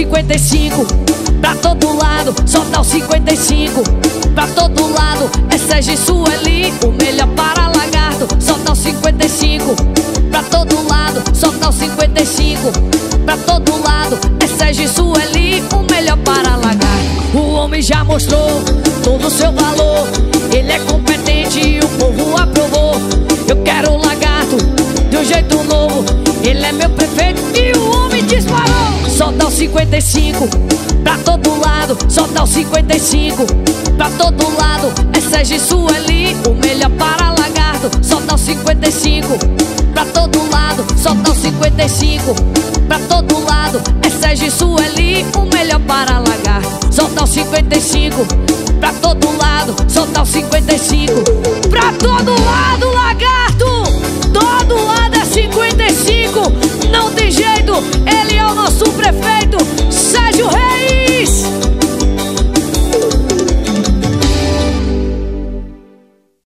55 pra todo lado, solta o 55 pra todo lado. É Sérgio e Sueli, o melhor para lagarto. Solta o 55 pra todo lado, solta o 55 pra todo lado. É Sérgio e Sueli, o melhor para lagarto. O homem já mostrou todo o seu valor, ele é competente e o povo aprovou. Eu quero um lagarto de um jeito novo, ele é meu prefeito e o homem disparou. Solta o 55 pra todo lado, solta o 55 pra todo lado. É Sérgio e Sueli, o melhor para lagarto. Solta o 55 pra todo lado, solta o 55 pra todo lado. É Sérgio e Sueli, o melhor para lagarto. Solta o 55 pra todo lado, solta o 55 pra todo lado.